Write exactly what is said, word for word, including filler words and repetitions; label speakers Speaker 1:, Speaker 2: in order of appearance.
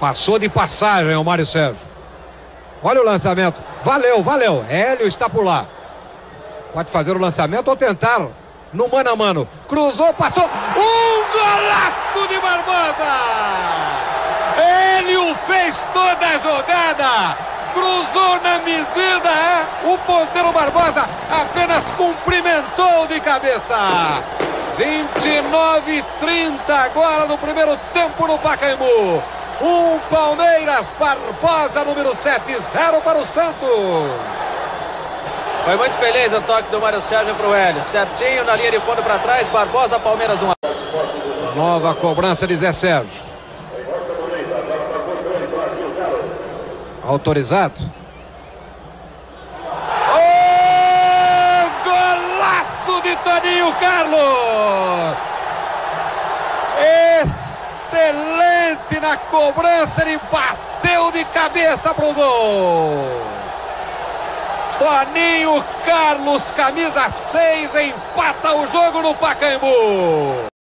Speaker 1: Passou de passagem o Mário Sérgio. Olha o lançamento. Valeu, valeu. Hélio está por lá. Pode fazer o lançamento ou tentar no mano a mano. Cruzou, passou. Um golaço de Barbosa! Hélio fez toda a jogada. Cruzou na medida. É? O ponteiro Barbosa apenas cumprimentou de cabeça. vinte e nove e trinta agora no primeiro tempo no Pacaembu. Um Palmeiras, Barbosa, número sete, zero para o Santos.
Speaker 2: Foi muito feliz o toque do Mário Sérgio para o Hélio. Certinho na linha de fundo para trás. Barbosa, Palmeiras um.
Speaker 1: Nova cobrança de Zé Sérgio. Autorizado. Oh, golaço de Toninho Carlos. Excelente na cobrança, ele bateu de cabeça pro gol. Toninho Carlos, camisa seis, empata o jogo no Pacaembu.